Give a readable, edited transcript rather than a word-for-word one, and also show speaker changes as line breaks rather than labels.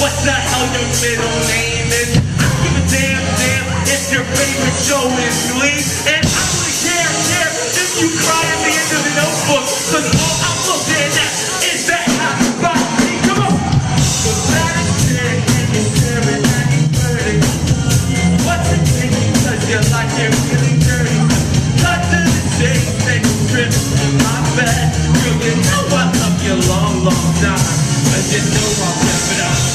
what the hell your middle name is. I don't give a damn if your favorite show is Glee. And I really care if you cry at the end of the Notebook, cause all I'm looking at is that hot body. Come on! The bad chick and you're staring at me dirty. What's it taking cause you like it really dirty? Cut to the chase and you strip my bed. Girl, you know I love you long time. And you know I'll give it up.